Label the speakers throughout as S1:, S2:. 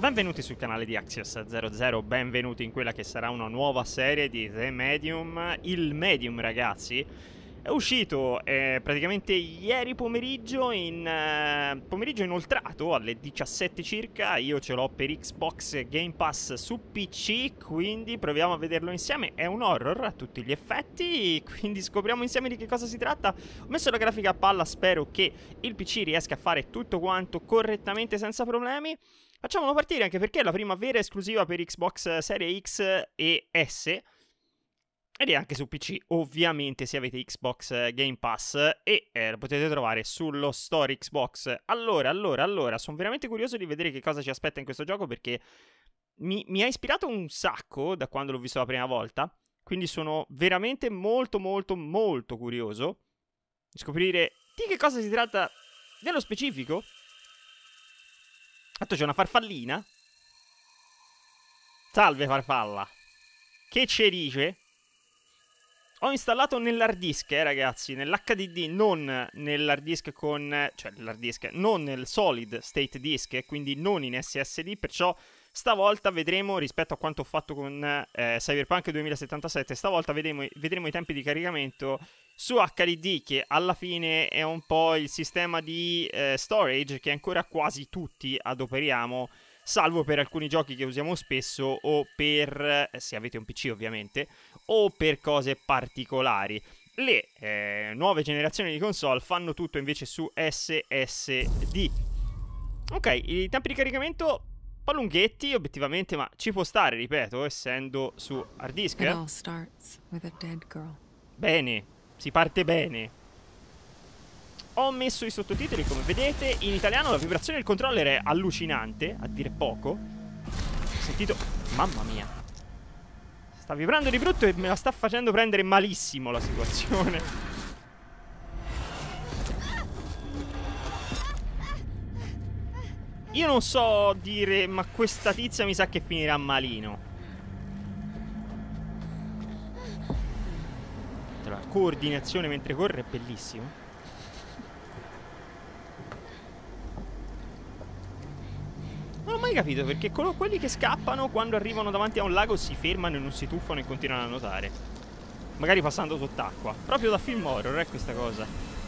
S1: Benvenuti sul canale di Axios00, benvenuti in quella che sarà una nuova serie di The Medium. Il Medium, ragazzi, è uscito praticamente ieri pomeriggio, pomeriggio inoltrato alle 17 circa. Io ce l'ho per Xbox Game Pass su PC, quindi proviamo a vederlo insieme. È un horror a tutti gli effetti, quindi scopriamo insieme di che cosa si tratta. Ho messo la grafica a palla, spero che il PC riesca a fare tutto quanto correttamente senza problemi. Facciamolo partire, anche perché è la prima vera esclusiva per Xbox Series X e S. Ed è anche su PC, ovviamente, se avete Xbox Game Pass. E lo potete trovare sullo store Xbox. Allora, sono veramente curioso di vedere che cosa ci aspetta in questo gioco, perché mi ha ispirato un sacco da quando l'ho visto la prima volta. Quindi sono veramente molto curioso di scoprire di che cosa si tratta nello specifico. Tanto c'è una farfallina. Salve farfalla. Che ci dice? Ho installato nell'hard disk, ragazzi, nell'HDD, non nell'hard disk con... cioè nell'hard disk, non nel solid state disk, quindi non in SSD, perciò stavolta vedremo, rispetto a quanto ho fatto con Cyberpunk 2077, stavolta vedremo i tempi di caricamento su HDD, che alla fine è un po' il sistema di storage che ancora quasi tutti adoperiamo, salvo per alcuni giochi che usiamo spesso o per, se avete un PC ovviamente, o per cose particolari. Le nuove generazioni di console fanno tutto invece su SSD. Ok, i tempi di caricamento un po' lunghetti obiettivamente, ma ci può stare, ripeto, essendo su hard disk. Bene, si parte bene. Ho messo i sottotitoli, come vedete, in italiano. La vibrazione del controller è allucinante, a dire poco. Ho sentito... mamma mia. Sta vibrando di brutto e me la sta facendo prendere malissimo la situazione. Io non so dire, ma questa tizia mi sa che finirà malino. La coordinazione mentre corre è bellissimo. Non ho mai capito perché quelli che scappano quando arrivano davanti a un lago si fermano e non si tuffano e continuano a nuotare. Magari passando sott'acqua. Proprio da film horror è questa cosa.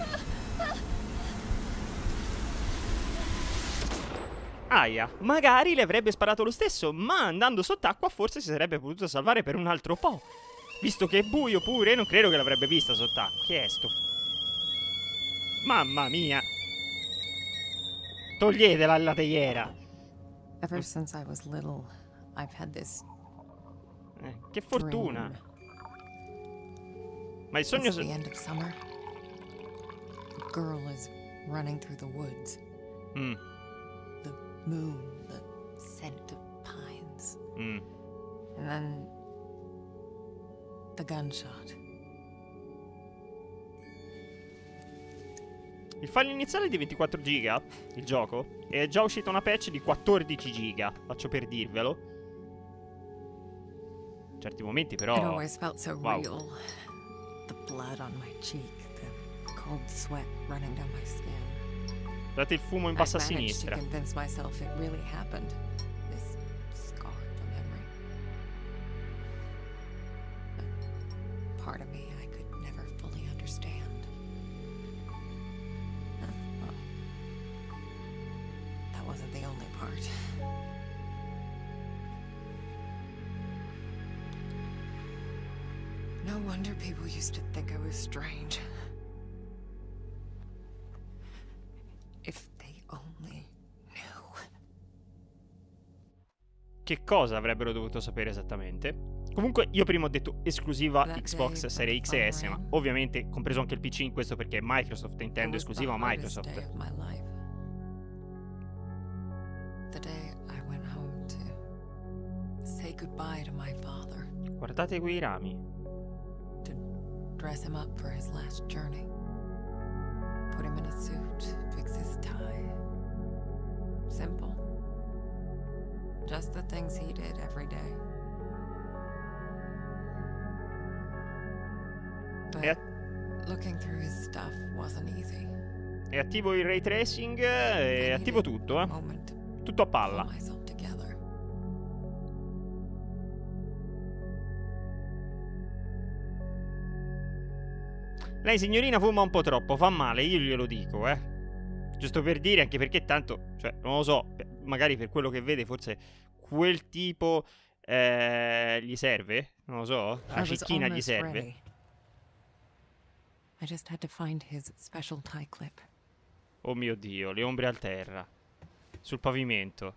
S1: Aia, magari le avrebbe sparato lo stesso, ma andando sott'acqua forse si sarebbe potuto salvare per un altro po'. Visto che è buio pure, non credo che l'avrebbe vista sott'acqua. Che è sto? Mamma mia. Toglietela la teiera.
S2: Ever since I was little, I've had this
S1: che fortuna. Ma il sogno...
S2: It's the end of summer. A girl is running through the woods. The moon, the scent of pines. And then the gunshot.
S1: Il file iniziale è di 24 giga, il gioco, e è già uscita una patch di 14 giga, faccio per dirvelo. In certi momenti però...
S2: It always felt so real. The blood on my cheek, the cold sweat running down my skin.
S1: Guardate il fumo in basso a
S2: I managed to
S1: sinistra.
S2: convince myself it really happened. This scarred the memory. But part of me I could never fully understand. Well, that wasn't the only part. No wonder people used to think I was strange. If they only knew.
S1: Che cosa avrebbero dovuto sapere esattamente? Comunque io prima ho detto esclusiva Xbox Series X e S, ma ovviamente compreso anche il PC in questo perché Microsoft, intendo esclusiva Microsoft.
S2: The day I went home to say goodbye to my father.
S1: Guardate quei rami.
S2: To dress him up for his last journey. Put him in a suit, fix his tie. Simple. Just the things he did every day. But looking through his stuff wasn't easy.
S1: È attivo il ray tracing, è attivo tutto, Tutto a palla.
S2: Myself together.
S1: Lei, signorina, fuma un po' troppo, fa male, io glielo dico, Giusto per dire, anche perché tanto, cioè, non lo so, magari per quello che vede, forse quel tipo gli serve? Non lo so, la cecchina gli serve.
S2: I just had to find his special tie clip.
S1: Oh mio Dio, le ombre al terra. Sul pavimento.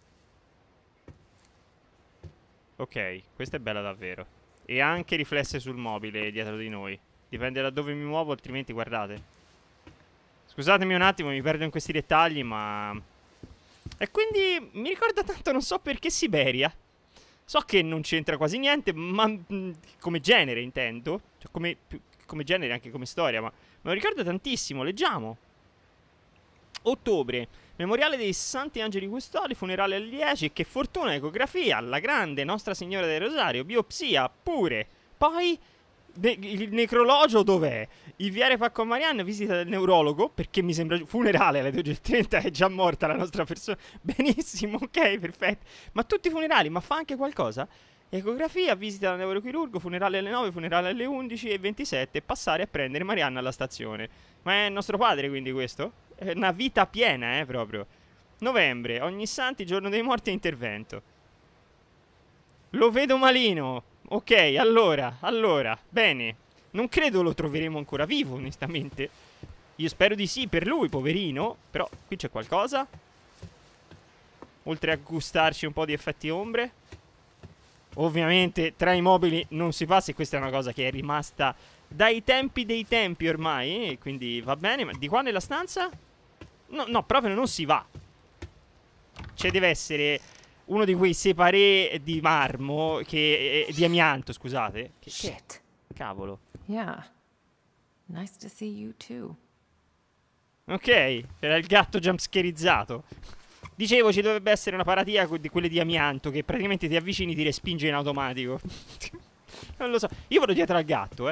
S1: Ok, questa è bella davvero. E anche riflesse sul mobile dietro di noi. Dipende da dove mi muovo, altrimenti guardate. Scusatemi un attimo, mi perdo in questi dettagli, ma... E quindi mi ricorda tanto, non so perché, Siberia. So che non c'entra quasi niente, ma come genere intendo. Cioè come genere, anche come storia, ma me lo ricorda tantissimo. Leggiamo. Ottobre. Memoriale dei Santi Angeli Custodi, funerale alle 10. Che fortuna, ecografia, alla grande, Nostra Signora del Rosario, biopsia, pure. Poi... il necrologio dov'è? Il Viare Pacco Marianne, visita del neurologo, perché mi sembra funerale alle 12:30, è già morta la nostra persona. Benissimo, ok, perfetto. Ma tutti i funerali, ma fa anche qualcosa? Ecografia, visita da neurochirurgo, funerale alle 9, funerale alle 11:27, passare a prendere Marianna alla stazione. Ma è nostro padre, quindi, questo? È una vita piena, proprio. Novembre, ogni santi, giorno dei morti e intervento. Lo vedo malino. Ok, allora, bene. Non credo lo troveremo ancora vivo, onestamente. Io spero di sì per lui, poverino. Però qui c'è qualcosa. Oltre a gustarci un po' di effetti ombre. Ovviamente tra i mobili non si passa, e questa è una cosa che è rimasta dai tempi dei tempi ormai. Quindi va bene, ma di qua nella stanza? No, proprio non si va. Cioè deve essere... uno di quei separé di marmo di amianto, scusate.
S2: Shit.
S1: Cavolo.
S2: Yeah. Nice to see you too.
S1: Ok, era il gatto jumpscarizzato. Dicevo, ci dovrebbe essere una paratia di quelle di amianto che praticamente ti avvicini e ti respinge in automatico. Non lo so. Io vado dietro al gatto,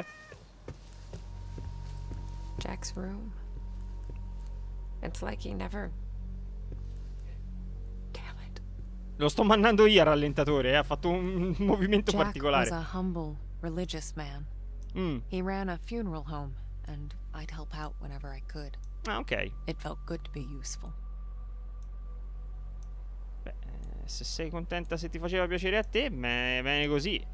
S2: Jack's room. It's like he never...
S1: Lo sto mandando io al rallentatore, ha fatto un movimento
S2: Jack
S1: particolare.
S2: was a humble, religious man. He ran a funeral home, and I'd help out whenever I could.
S1: Ah, ok.
S2: It felt good to be useful.
S1: Beh, se sei contenta, se ti faceva piacere a te, bene così.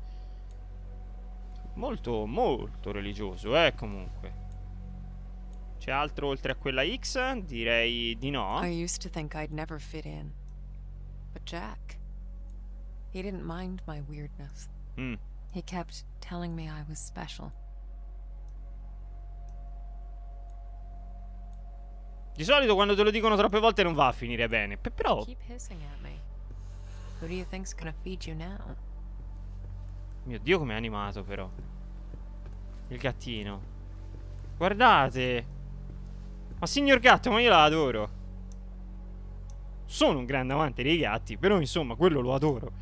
S1: Molto, molto religioso, comunque. C'è altro oltre a quella X? Direi di no.
S2: I used to think I'd never fit in. But Jack, he didn't mind my weirdness. He kept telling me I was special.
S1: Di solito quando te lo dicono troppe volte non va a finire bene. Però...
S2: Keep hissing at me. Who do you think's gonna feed you now?
S1: Mio Dio, com'è animato però. Il gattino. Guardate. Ma signor gatto, ma io la adoro. Sono un grande amante dei gatti, però insomma, quello lo adoro.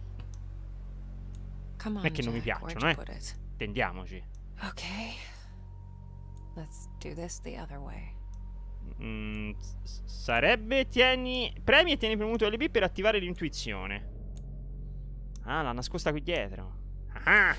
S1: Non è che non mi piacciono, Tendiamoci.
S2: Ok. Let's do this the other way.
S1: Sarebbe premi e tieni premuto LB per attivare l'intuizione. Ah, l'ha nascosta qui dietro. Ah.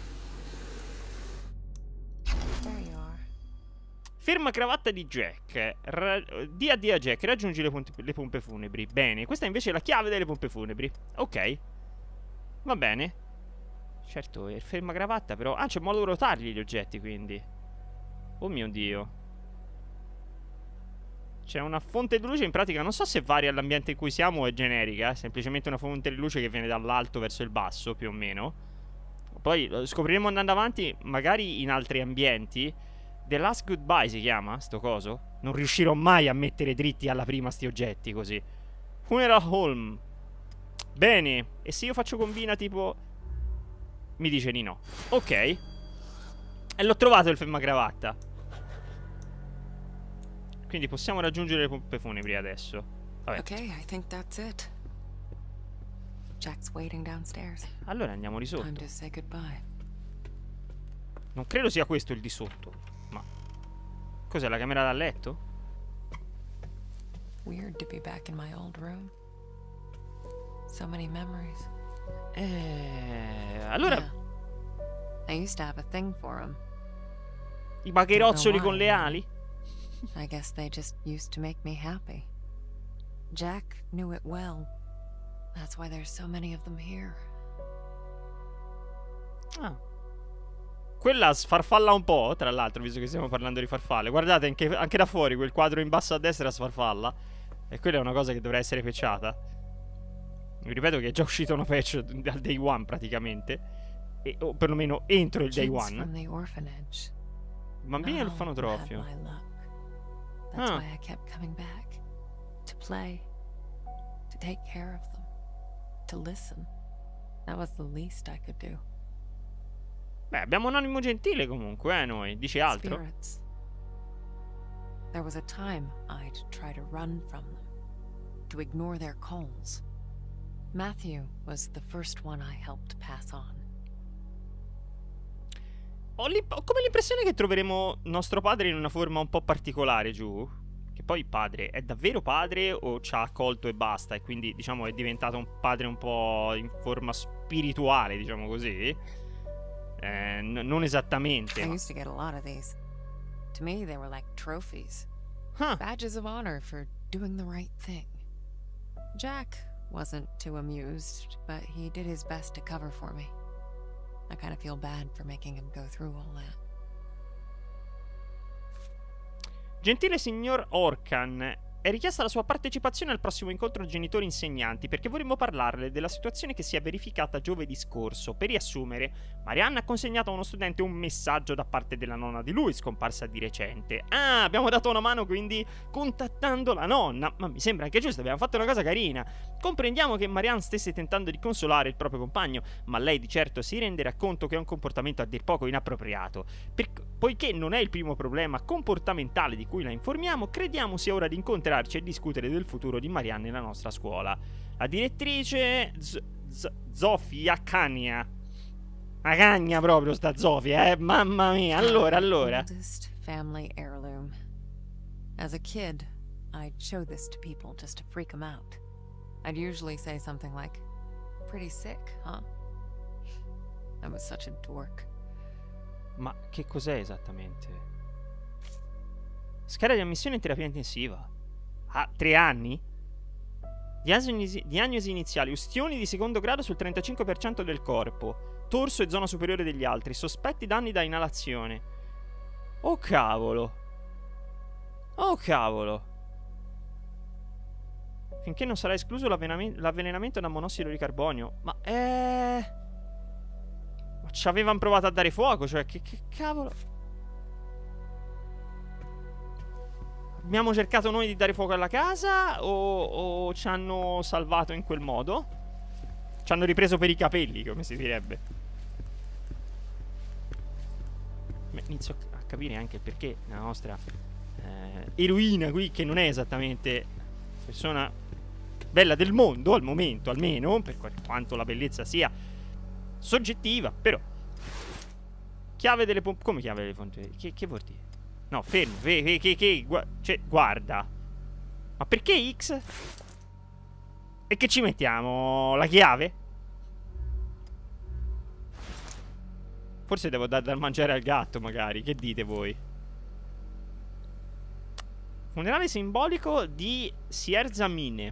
S2: There you are.
S1: Ferma cravatta di Jack. Dia a Jack, raggiungi le pompe funebri. Bene, questa invece è la chiave delle pompe funebri. Ok. Va bene. Certo, è ferma cravatta però. Ah, c'è modo di rotargli gli oggetti, quindi. Oh mio Dio. C'è una fonte di luce, in pratica non so se varia all'ambiente in cui siamo o è generica. È semplicemente una fonte di luce che viene dall'alto verso il basso, più o meno. Poi lo scopriremo andando avanti, magari in altri ambienti. The Last Goodbye si chiama, sto coso? Non riuscirò mai a mettere dritti alla prima sti oggetti così. Funeral Home. Bene. E se io faccio combina tipo... Mi dice di no. Ok. E l'ho trovato il fermacravatta. Quindi possiamo raggiungere le pompe funebri adesso. Vabbè.
S2: Ok, I think that's it. Jack's waiting downstairs.
S1: Allora andiamo di sotto.
S2: Time to say goodbye.
S1: Non credo sia questo il di sotto. Ma cos'è, la camera da letto?
S2: Weird to be back in my old room. So many memories.
S1: Allora
S2: yeah. I used to have a thing for him.
S1: I bagherozzoli con le ali?
S2: I guess they just used to make me happy. Jack knew it well. That's why there's so many of them here.
S1: Ah. Quella sfarfalla un po', tra l'altro, visto che stiamo parlando di farfalle. Guardate, anche da fuori quel quadro in basso a destra sfarfalla. E quella è una cosa che dovrà essere patchata. Vi ripeto che è già uscita una patch dal day one praticamente. O perlomeno entro il day one. Bambini all'orfanotrofio.
S2: That's why I kept coming back. To play. To take care of them. To listen. That was the least I could do.
S1: Beh, abbiamo un animo gentile comunque, noi. Dici altro?
S2: Spirits. There was a time I'd try to run from them. To ignore their calls. Matthew was the first one I helped pass on.
S1: Ho come l'impressione che troveremo nostro padre in una forma un po' particolare giù. Che poi padre è davvero padre o ci ha accolto e basta? E quindi diciamo è diventato un padre un po' in forma spirituale, diciamo così. Non esattamente.
S2: I used to get a lot of these. To me they were like trophies. Badges of honor for doing the right thing. Jack wasn't too amused, but he did his best to cover for me. I kind of feel bad for making him go through all that.
S1: Gentile signor Orkan, è richiesta la sua partecipazione al prossimo incontro genitori-insegnanti perché vorremmo parlarle della situazione che si è verificata giovedì scorso. Per riassumere, Marianne ha consegnato a uno studente un messaggio da parte della nonna di lui, scomparsa di recente. Ah, abbiamo dato una mano quindi contattando la nonna. Ma mi sembra anche giusto, abbiamo fatto una cosa carina. Comprendiamo che Marianne stesse tentando di consolare il proprio compagno, ma lei di certo si renderà conto che è un comportamento a dir poco inappropriato. Poiché non è il primo problema comportamentale di cui la informiamo, crediamo sia ora di incontrarci e discutere del futuro di Marianne nella nostra scuola. La direttrice Zofia Cagna. Una cagna proprio sta Zofia, mamma mia. Allora.
S2: Oldest family heirloom. As a kid, I'd show this to people just to freak them out. I'd usually say something like, "Pretty sick, huh?" I was such a dork.
S1: Ma che cos'è esattamente? Scheda di ammissione in terapia intensiva. 3 anni? Diagnosi iniziali: ustioni di secondo grado sul 35% del corpo, torso e zona superiore degli altri, sospetti danni da inalazione. Oh cavolo. Oh cavolo. Finché non sarà escluso l'avvelenamento da monossido di carbonio. Ma ci avevano provato a dare fuoco, cioè che cavolo. Abbiamo cercato noi di dare fuoco alla casa o ci hanno salvato in quel modo? Ci hanno ripreso per i capelli, come si direbbe. Inizio a capire anche perché la nostra eroina qui, che non è esattamente persona bella del mondo al momento, almeno, per quanto la bellezza sia soggettiva, però chiave delle pompe. Come chiave delle pompe? Che vuol dire? No, fermo, cioè, guarda. Ma perché X? E che ci mettiamo? La chiave? Forse devo dar da mangiare al gatto, magari. Che dite voi? Funerale simbolico di Sierza Mine.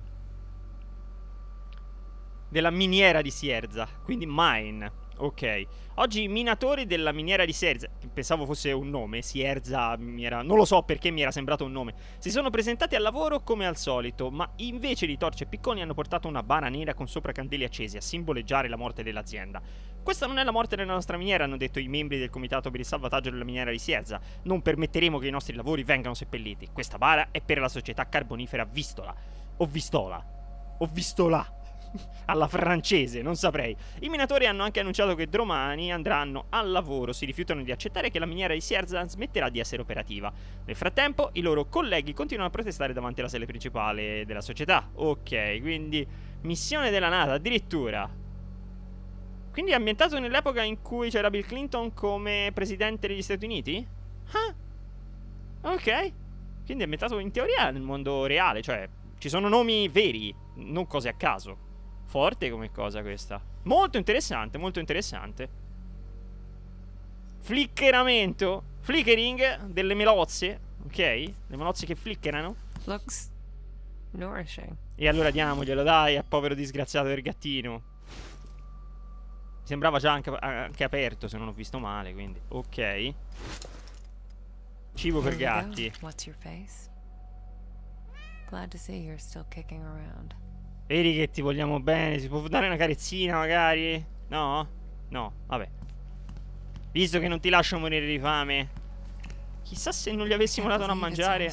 S1: Della miniera di Sierza. Quindi mine. Ok. Oggi i minatori della miniera di Sierza, che pensavo fosse un nome, Sierza, non lo so perché mi era sembrato un nome, si sono presentati al lavoro come al solito, ma invece di torce e picconi hanno portato una bara nera con sopra candeli accesi a simboleggiare la morte dell'azienda. Questa non è la morte della nostra miniera, hanno detto i membri del comitato per il salvataggio della miniera di Sierza. Non permetteremo che i nostri lavori vengano seppelliti. Questa bara è per la società carbonifera Vistola. O Vistola. Alla francese, non saprei. I minatori hanno anche annunciato che domani andranno al lavoro. Si rifiutano di accettare che la miniera di Sierza smetterà di essere operativa. Nel frattempo i loro colleghi continuano a protestare davanti alla sede principale della società. Ok, quindi missione della NASA addirittura. Quindi è ambientato nell'epoca in cui c'era Bill Clinton come presidente degli Stati Uniti? Ok. Quindi è ambientato in teoria nel mondo reale. Cioè ci sono nomi veri, non cose a caso. Forte come cosa questa. Molto interessante, molto interessante. Flickeramento. Flickering delle melozze, ok? Le melozze che flickerano.
S2: Looks nourishing.
S1: E allora diamoglielo, dai, al povero disgraziato del gattino. Sembrava già anche aperto, se non ho visto male, quindi ok. Cibo per gatti.
S2: What's your face? Glad to see you're still kicking around.
S1: Vedi che ti vogliamo bene, si può dare una carezzina magari? No? No, vabbè. Visto che non ti lascio morire di fame. Chissà se non gli avessimo dato da mangiare.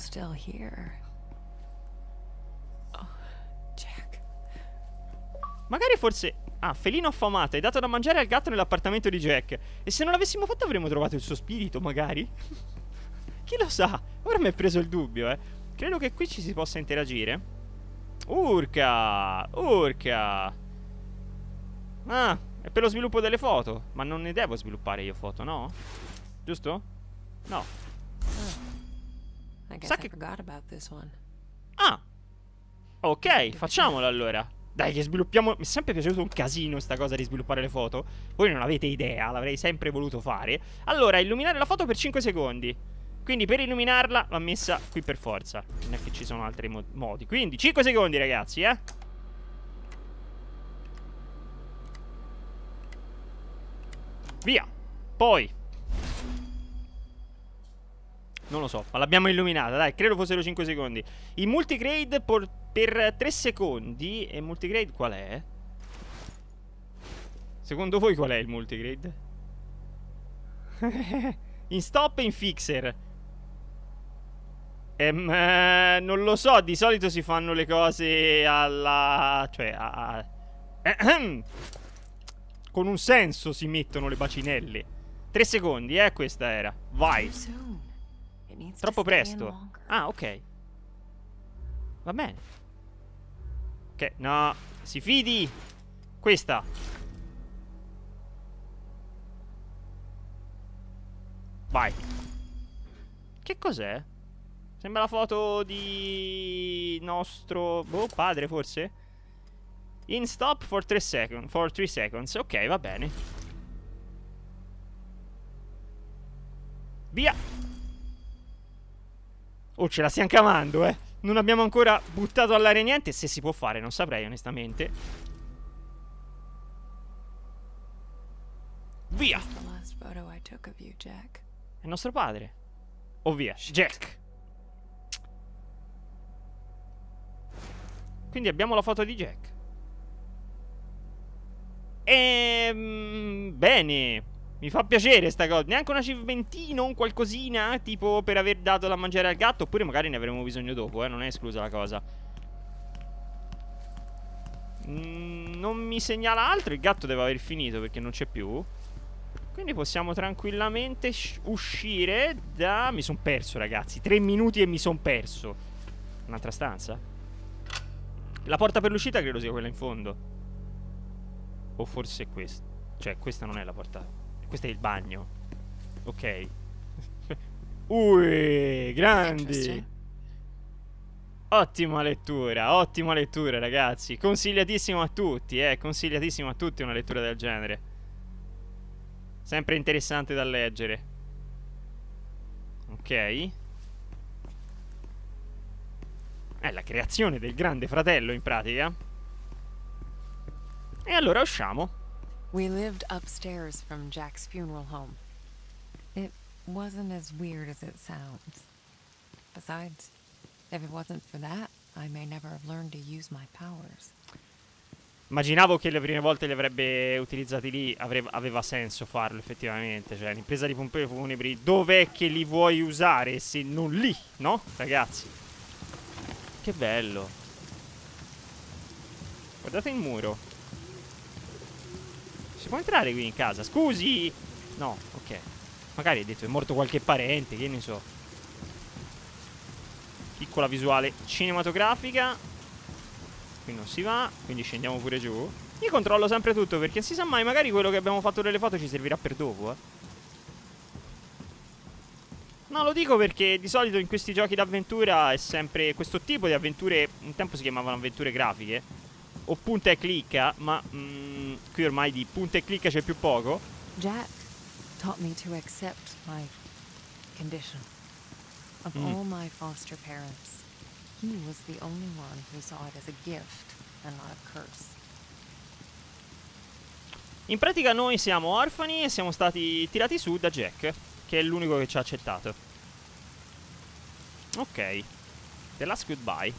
S2: Oh, Jack.
S1: Magari forse... Ah, felino affamato, hai dato da mangiare al gatto nell'appartamento di Jack. E se non l'avessimo fatto avremmo trovato il suo spirito, magari? Chi lo sa? Ora mi è preso il dubbio, eh. Credo che qui ci si possa interagire. Urca! Urca! Ah, è per lo sviluppo delle foto. Ma non ne devo sviluppare io foto, no? Giusto? No.
S2: Sa che...
S1: Ah! Ok, facciamolo allora. Dai, che sviluppiamo... Mi è sempre piaciuto un casino sta cosa di sviluppare le foto. Voi non avete idea, l'avrei sempre voluto fare. Allora, illuminare la foto per 5 secondi. Quindi per illuminarla va messa qui per forza. Non è che ci sono altri modi. Quindi 5 secondi, ragazzi, eh. Via. Poi non lo so, ma l'abbiamo illuminata, dai, credo fossero 5 secondi. Il multigrade per 3 secondi. E il multigrade qual è? Secondo voi qual è il multigrade? In stop e in fixer. Non lo so, di solito si fanno le cose alla... Cioè, con un senso si mettono le bacinelle. 3 secondi, questa era. Vai. Troppo presto. Ah, ok. Va bene. Ok, no. Si fidi. Questa. Vai. Che cos'è? Sembra la foto di nostro... Boh, padre forse? In stop for 3 seconds. Ok, va bene. Via. Oh, ce la stiamo cavando, eh. Non abbiamo ancora buttato all'aria niente. Se si può fare, non saprei, onestamente. Via. È nostro padre. O via, Jack. Quindi abbiamo la foto di Jack. Bene. Mi fa piacere sta cosa. Neanche un achievementino, un qualcosina, tipo per aver dato da mangiare al gatto. Oppure magari ne avremo bisogno dopo, non è esclusa la cosa. Non mi segnala altro. Il gatto deve aver finito perché non c'è più. Quindi possiamo tranquillamente uscire da... Mi sono perso, ragazzi. 3 minuti e mi sono perso. Un'altra stanza? La porta per l'uscita credo sia quella in fondo. O forse è questa. Cioè, questa non è la porta. Questo è il bagno. Ok. Ui, grandi. Ottima lettura, ragazzi. Consigliatissimo a tutti, consigliatissimo a tutti una lettura del genere. Sempre interessante da leggere. Ok. È la creazione del grande fratello, in pratica. E allora usciamo.
S2: We lived upstairs from Jack's funeral home. It wasn't as weird as it sounds. Besides, if it wasn't for that, I may never have learned to use my powers.
S1: Immaginavo che le prime volte li avrebbe utilizzati lì. Aveva senso farlo, effettivamente. Cioè, l'impresa di pompei funebri, dov'è che li vuoi usare se non lì, no? Ragazzi. Che bello. Guardate il muro. Si può entrare qui in casa? Scusi! No, ok. Magari hai detto è morto qualche parente, che ne so. Piccola visuale cinematografica. Qui non si va, quindi scendiamo pure giù. Io controllo sempre tutto perché non si sa mai, magari quello che abbiamo fatto delle foto ci servirà per dopo, No, lo dico perché di solito in questi giochi d'avventura è sempre questo tipo di avventure. Un tempo si chiamavano avventure grafiche o punta e clicca, ma qui ormai di punta e clicca c'è più poco.
S2: Jack taught me to accept my condition. Of all my foster parents, he was the only one who saw it as a gift and not a curse.
S1: In pratica noi siamo orfani e siamo stati tirati su da Jack, che è l'unico che ci ha accettato. Ok. The Last Goodbye.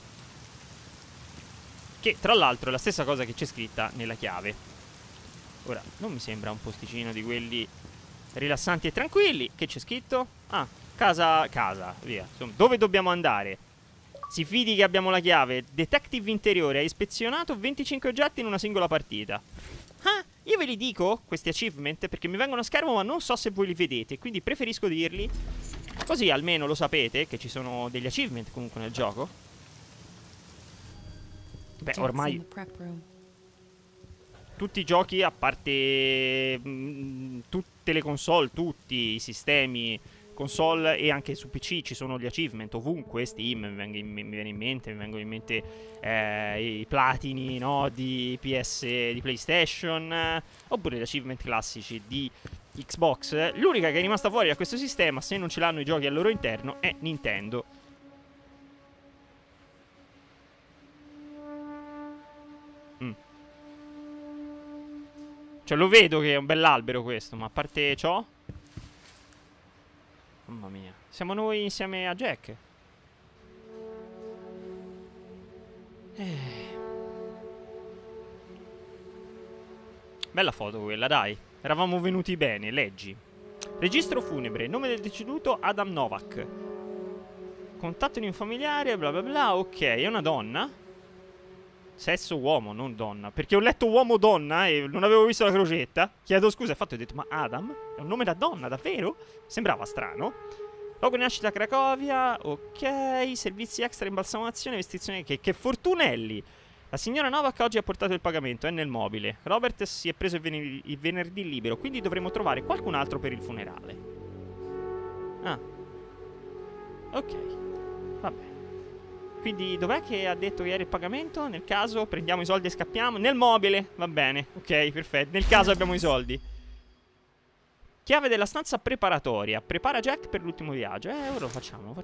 S1: Che tra l'altro è la stessa cosa che c'è scritta nella chiave. Ora, non mi sembra un posticino di quelli rilassanti e tranquilli. Che c'è scritto? Ah, casa, via. Insomma, dove dobbiamo andare? Si fidi che abbiamo la chiave. Detective interiore ha ispezionato 25 oggetti in una singola partita. Ah, io ve li dico, questi achievement, perché mi vengono a schermo ma non so se voi li vedete, quindi preferisco dirli. Così almeno lo sapete, che ci sono degli achievement comunque nel gioco. Beh, ormai tutti i giochi, a parte tutte le console, tutti i sistemi console e anche su PC ci sono gli achievement ovunque. Steam mi viene in mente i platini, no, di PS, di PlayStation, oppure gli achievement classici di Xbox. L'unica che è rimasta fuori da questo sistema, se non ce l'hanno i giochi al loro interno, è Nintendo. Cioè lo vedo che è un bell'albero questo, ma a parte ciò, mamma mia, siamo noi insieme a Jack. Bella foto quella, dai. Eravamo venuti bene, leggi. Registro funebre, nome del deceduto Adam Novak. Contatto di un familiare, bla bla bla. Ok, è una donna. Sesso uomo, non donna. Perché ho letto uomo-donna e non avevo visto la crocetta. Chiedo scusa, infatti ho detto, ma Adam? È un nome da donna, davvero? Sembrava strano. Luogo di nascita a Cracovia. Ok, servizi extra, imbalsamazione, vestizione. Che fortunelli. La signora Novak oggi ha portato il pagamento, è nel mobile. Robert si è preso il venerdì libero, quindi dovremo trovare qualcun altro per il funerale. Ah. Ok, va bene. Quindi dov'è che ha detto che era il pagamento? Nel caso prendiamo i soldi e scappiamo. Nel mobile, va bene. Ok, perfetto. Nel caso abbiamo i soldi. Chiave della stanza preparatoria. Prepara Jack per l'ultimo viaggio. Ora lo facciamo.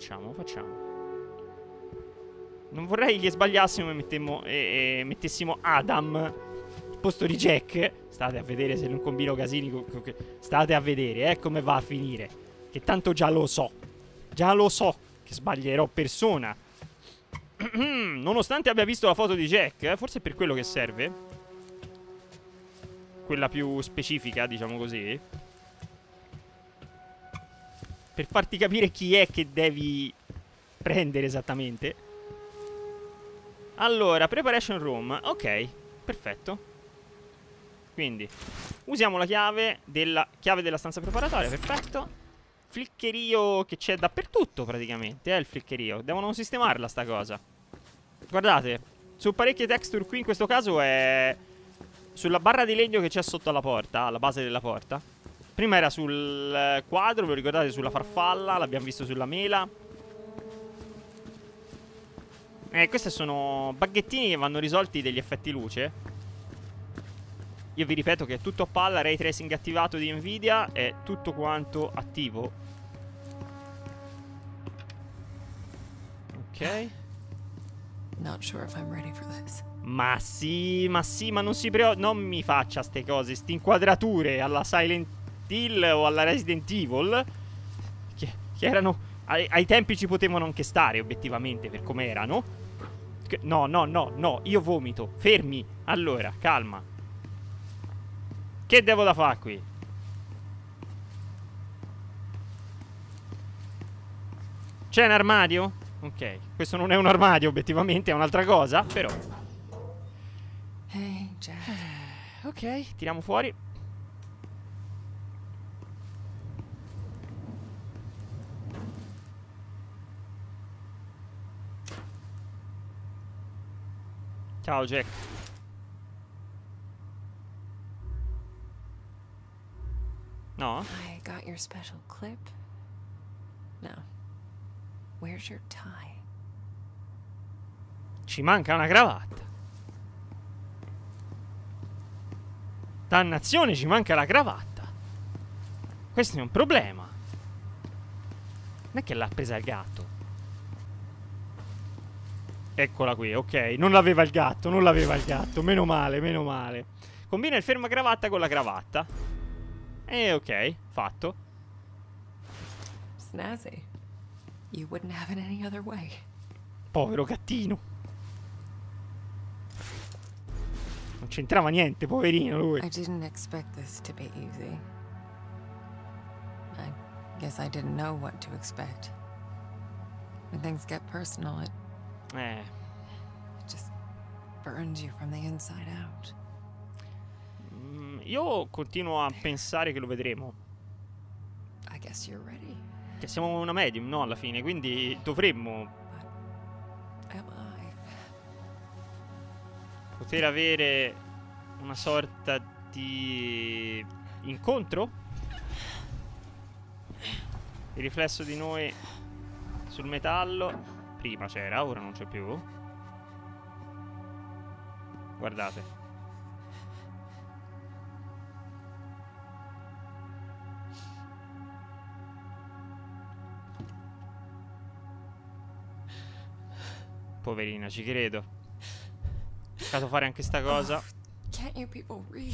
S1: Non vorrei che sbagliassimo e mettessimo Adam al posto di Jack. State a vedere se non combino casini. State a vedere come va a finire. Che tanto già lo so. Già lo so che sbaglierò persona. Nonostante abbia visto la foto di Jack, forse è per quello che serve. Quella più specifica, diciamo così. Per farti capire chi è che devi prendere esattamente. Allora, preparation room. Ok, perfetto. Quindi usiamo la chiave della stanza preparatoria. Perfetto. Fliccherio che c'è dappertutto praticamente, il fliccherio. Devono sistemarla sta cosa. Guardate, su parecchie texture qui in questo caso è sulla barra di legno che c'è sotto alla porta, alla base della porta. Prima era sul quadro, ve lo ricordate, sulla farfalla, l'abbiamo visto sulla mela. Questi sono baghettini che vanno risolti degli effetti luce. Io vi ripeto che è tutto a palla, ray tracing attivato di Nvidia, è tutto quanto attivo. Ok.
S2: Not sure if I'm ready for this.
S1: Ma sì, ma non si preoccupi, non mi faccia ste cose, ste inquadrature alla Silent Hill o alla Resident Evil che erano, ai tempi ci potevano anche stare obiettivamente per come erano. No, io vomito, fermi. Allora, calma. Che devo da fare qui? C'è un armadio? Ok, questo non è un armadio obiettivamente, è un'altra cosa, però.
S2: Hey, Jack.
S1: Ok, tiriamo fuori. Ciao Jack. No?
S2: I got your special clip. No. Where's your tie?
S1: Ci manca una cravatta. Dannazione, ci manca la cravatta. Questo è un problema. Non è che l'ha presa il gatto. Eccola qui, ok. Non l'aveva il gatto, non l'aveva il gatto. Meno male, meno male. Combina il fermacravatta con la cravatta. E ok, fatto.
S2: Snazzy. You wouldn't have it any other way.
S1: Povero gattino. Non c'entrava niente, poverino lui.
S2: I didn't expect this to be easy. I guess I didn't know what to expect. When things get personal, it just burns you from the inside out.
S1: Io continuo a pensare che lo vedremo.
S2: I guess you're ready.
S1: Che siamo una medium, no, alla fine, quindi dovremmo poter avere una sorta di incontro. Il riflesso di noi sul metallo. Prima c'era, ora non c'è più. Guardate. Poverina, ci credo. Ho cercato fare anche sta cosa.
S2: Can't you people read?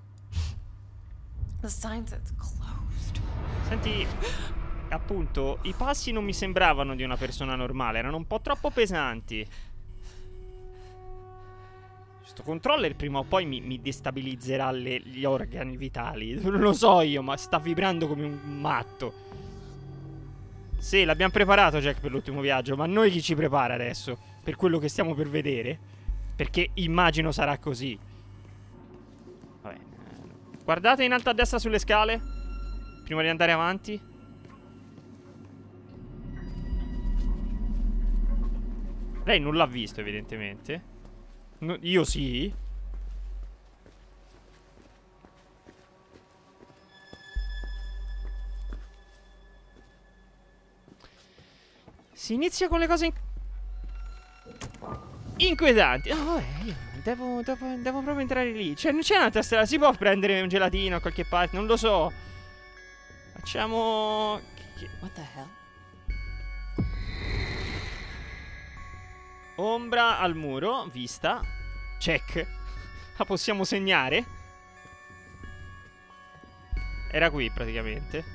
S2: The sign says closed.
S1: Senti, appunto, i passi non mi sembravano di una persona normale, erano un po' troppo pesanti. Questo controller prima o poi mi destabilizzerà gli organi vitali. Non lo so io, ma sta vibrando come un matto. Sì, l'abbiamo preparato, Jack, per l'ultimo viaggio, ma noi chi ci prepara adesso? Per quello che stiamo per vedere? Perché immagino sarà così. Vabbè. Guardate in alto a destra sulle scale prima di andare avanti. Lei non l'ha visto, evidentemente. Io sì. Si inizia con le cose inquietanti. Oh, io devo proprio entrare lì. Cioè, non c'è un'altra strada. Si può prendere un gelatino a qualche parte? Non lo so. Facciamo...
S2: What the hell?
S1: Ombra al muro. Vista. Check. La possiamo segnare? Era qui, praticamente.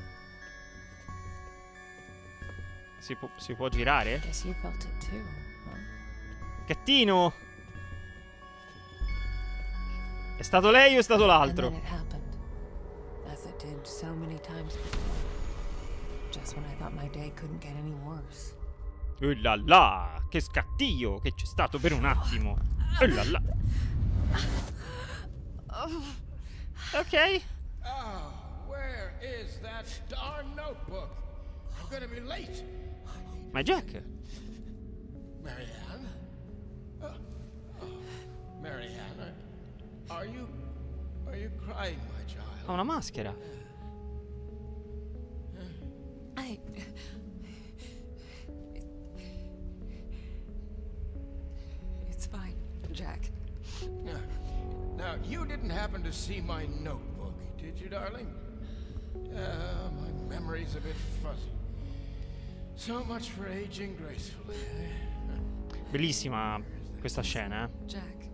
S1: Si può girare?
S2: Guess you felt it too, huh?
S1: Gattino! È stato lei o è stato l'altro?
S2: And then it happened, as it did so many times before. Just when I thought my day couldn't get any worse.
S1: La la! Che scattio che c'è stato per un attimo! La la! Ok.
S3: Oh, where is that darn notebook? I'm gonna be late.
S1: Ma Jack?
S3: Marianne? Marianne, are you crying, my child?
S1: Ha una maschera.
S2: It's fine, Jack.
S3: Now, you didn't happen to see my notebook, did you, darling? My memory's a bit fuzzy. So much for aging gracefully.
S1: Bellissima questa scena,
S2: Jack,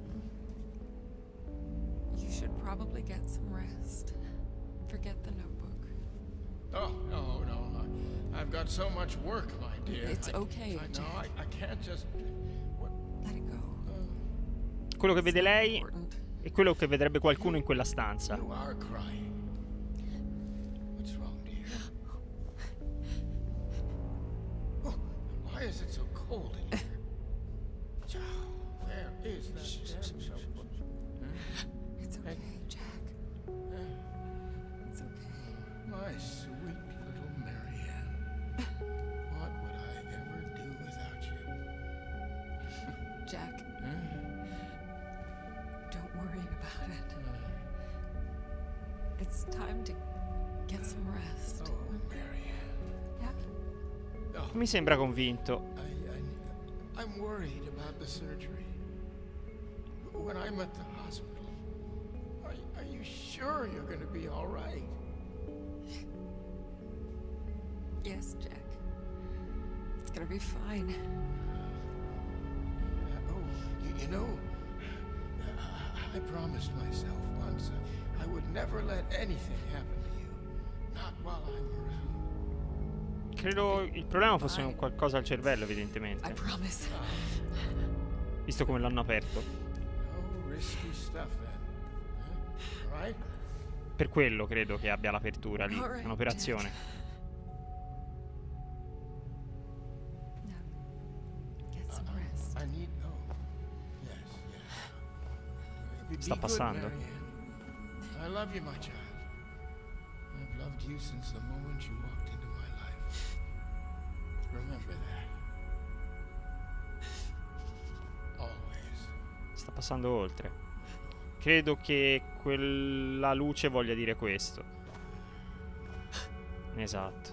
S2: you should probably get some rest. Forget the notebook.
S3: Oh, no. I've got so much work, my dear.
S2: It's okay,
S3: No, I can't just... What?
S2: Let it go.
S1: quello che vede
S2: It's not
S1: lei
S2: important.
S1: è quello che vedrebbe qualcuno in quella stanza.
S3: You are crying. What's wrong, dear? Oh, why is it so cold in here? Where is that damn notebook?
S2: It's okay, Jack. It's okay.
S3: My sweet little Marianne. What would I ever do without you?
S2: Jack, don't worry about it. It's time to get some rest.
S3: Oh, Marianne.
S2: Yeah?
S3: Oh,
S1: Mi sembra convinto.
S3: I'm worried about the surgery. When I'm at the hospital, are you sure you're going to be all right?
S2: Yes, Jack. gonna be fine.
S3: You know, I promised myself once I would never let anything happen to you. Not while I'm around.
S1: Credo il problema fosse un qualcosa al cervello, evidentemente.
S2: I promise.
S1: Visto come l'hanno aperto.
S3: No risky stuff then. All right?
S1: Per quello credo che abbia l'apertura lì, un'operazione.
S3: I need
S1: Sta passando.
S3: I love you, my child. I've loved you since the moment you walked into my life. Remember that. Always.
S1: Sta passando oltre. Credo che quella luce voglia dire questo. Esatto.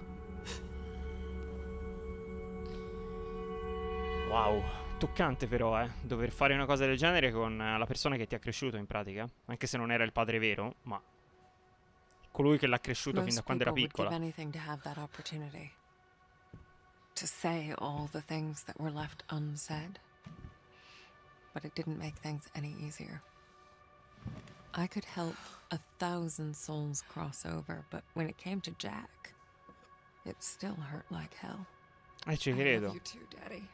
S1: Wow. Toccante però, dover fare una cosa del genere con la persona che ti ha cresciuto in pratica. Anche se non era il padre vero, ma colui che l'ha cresciuto fin da quando era piccola.
S2: To say all the things that were left unsaid. But it didn't make things any easier. I could help 1,000 souls cross over, but when it came to Jack, it still hurt like hell.
S1: Ci credo.
S2: I love you too, Daddy.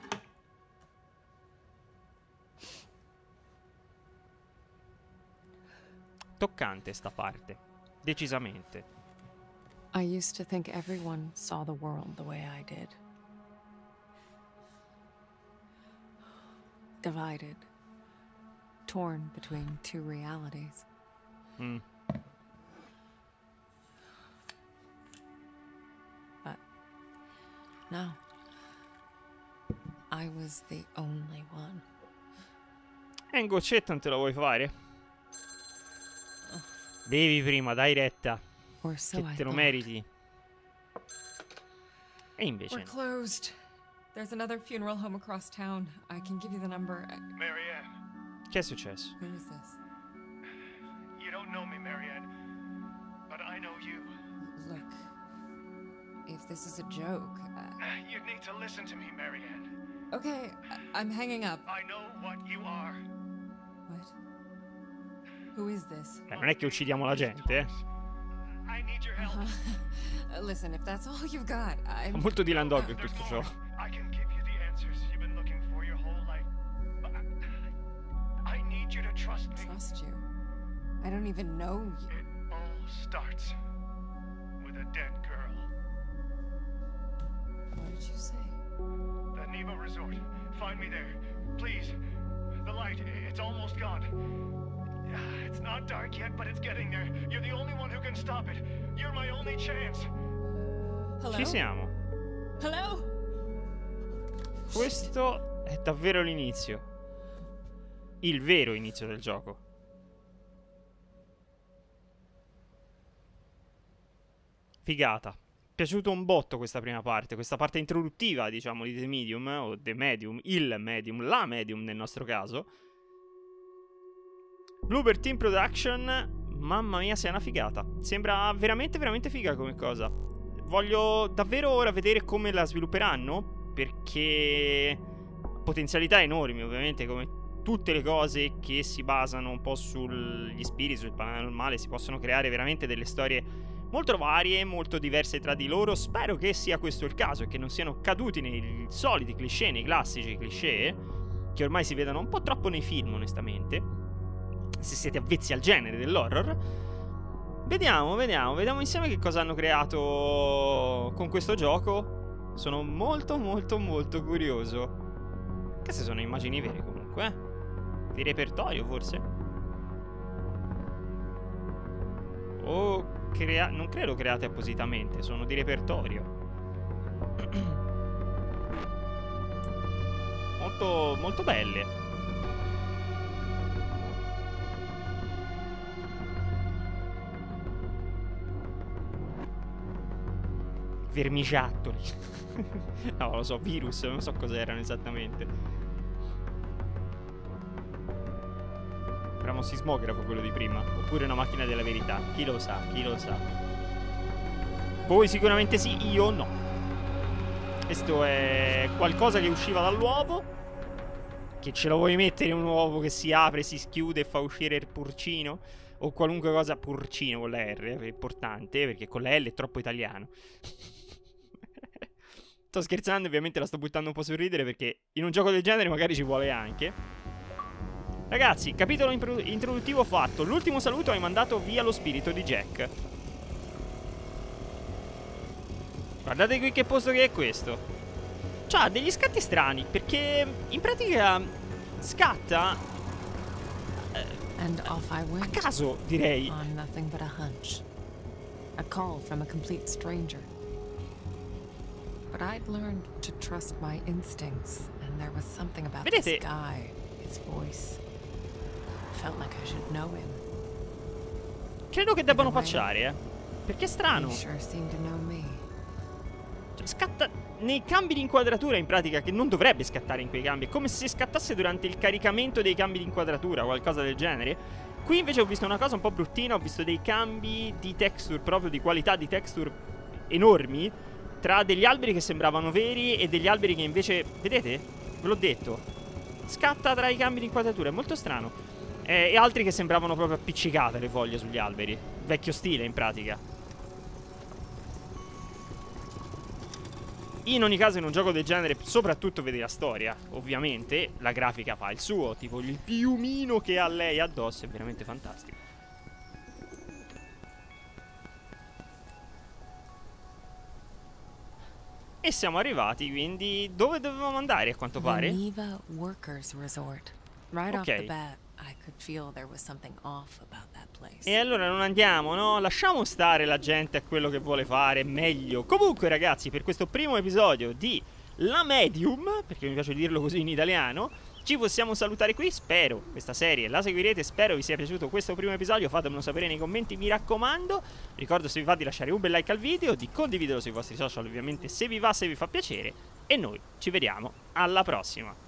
S1: Toccante sta parte, decisamente.
S2: I used to think everyone saw the world the way I did. Divided, torn between two realities. But no, I was the only one.
S1: E un goccetto non te lo vuoi fare? Bevi prima, dai retta. Che te lo meriti. E invece
S2: We're closed. There's another funeral home across town. I can give you the number.
S4: Marianne.
S1: Che è successo?
S2: Who is this?
S4: You don't know me, Marianne. But I know you.
S2: Look, if this is a joke...
S4: You need to listen to me, Marianne.
S2: Okay, I'm hanging up.
S4: I know what you are.
S2: What? Who is this?
S1: Non è che uccidiamo la gente,
S4: I need your help.
S2: Listen, if that's all you've got, I'm...
S1: Fa molto Dylan Dog tutto ciò.
S4: I can give you the answers you've been looking for your whole life. But I need you to trust me.
S2: Trust you? I don't even know you.
S4: It all starts with a dead girl.
S2: What did you say?
S4: The Neva Resort. Find me there. Please. The light, it's almost gone. It's not dark yet, but it's getting there. You're the only one who can stop it. You're my only chance.
S2: Hello?
S1: Ci siamo.
S2: Hello?
S1: Questo è davvero l'inizio. Il vero inizio del gioco. Figata. Piaciuto un botto questa prima parte. Questa parte introduttiva, diciamo, di The Medium. O The Medium. Il Medium. La Medium nel nostro caso. Bloober Team Production. Mamma mia, sei una figata. Sembra veramente, veramente figa come cosa. Voglio davvero ora vedere come la svilupperanno, perché potenzialità enormi, ovviamente, come tutte le cose che si basano un po' sugli spiriti, sul paranormale. Si possono creare veramente delle storie molto varie, molto diverse tra di loro. Spero che sia questo il caso e che non siano caduti nei soliti cliché, nei classici cliché, che ormai si vedono un po' troppo nei film, onestamente, se siete avvezzi al genere dell'horror. Vediamo insieme che cosa hanno creato con questo gioco. Sono molto curioso. Queste sono immagini vere comunque, di repertorio forse. O non credo create appositamente, sono di repertorio. Molto belle. Vermiciattoli. No, lo so, virus, non so cos'erano esattamente. Era un sismografo quello di prima. Oppure una macchina della verità. Chi lo sa, chi lo sa. Voi sicuramente sì, io no. Questo è qualcosa che usciva dall'uovo. Che ce lo vuoi mettere un uovo che si apre, si schiude e fa uscire il purcino? O qualunque cosa, purcino con la R, è importante, perché con la L è troppo italiano. Sto scherzando, ovviamente la sto buttando un po' sul ridere, perché in un gioco del genere magari ci vuole anche. Ragazzi, capitolo introduttivo fatto. L'ultimo saluto hai mandato via lo spirito di Jack. Guardate qui che posto che è questo. C'ha degli scatti strani, perché in pratica scatta a caso, direi.
S2: On nothing but a hunch. A call from a complete stranger. But I'd learned to trust my instincts, and there was something about this guy, his voice. Felt like I should know him.
S1: Credo che debbano patchare, perché è strano.
S2: He sure seemed to know me.
S1: Cioè, scatta nei cambi di inquadratura, in pratica, che non dovrebbe scattare in quei cambi. È come se scattasse durante il caricamento dei cambi di inquadratura o qualcosa del genere. Qui invece ho visto una cosa un po' bruttina. Ho visto dei cambi di texture, proprio di qualità di texture enormi, tra degli alberi che sembravano veri e degli alberi che invece, vedete? Ve l'ho detto, scatta tra i cambi di inquadratura, è molto strano. E altri che sembravano proprio appiccicate le foglie sugli alberi. Vecchio stile, in pratica. In ogni caso, in un gioco del genere, soprattutto vedi la storia, ovviamente, la grafica fa il suo, tipo il piumino che ha lei addosso è veramente fantastico. E siamo arrivati, quindi, dove dovevamo andare, a quanto pare?
S2: Niva Workers Resort. Right off the bat, I could feel there was something off about that place.
S1: E allora non andiamo, no? Lasciamo stare la gente a quello che vuole fare, meglio. Comunque, ragazzi, per questo primo episodio di La Medium, perché mi piace dirlo così in italiano, ci possiamo salutare qui. Spero questa serie la seguirete, spero vi sia piaciuto questo primo episodio. Fatemelo sapere nei commenti, mi raccomando. Ricordo, se vi va, di lasciare un bel like al video, di condividerlo sui vostri social, ovviamente, se vi va, se vi fa piacere. E noi ci vediamo alla prossima.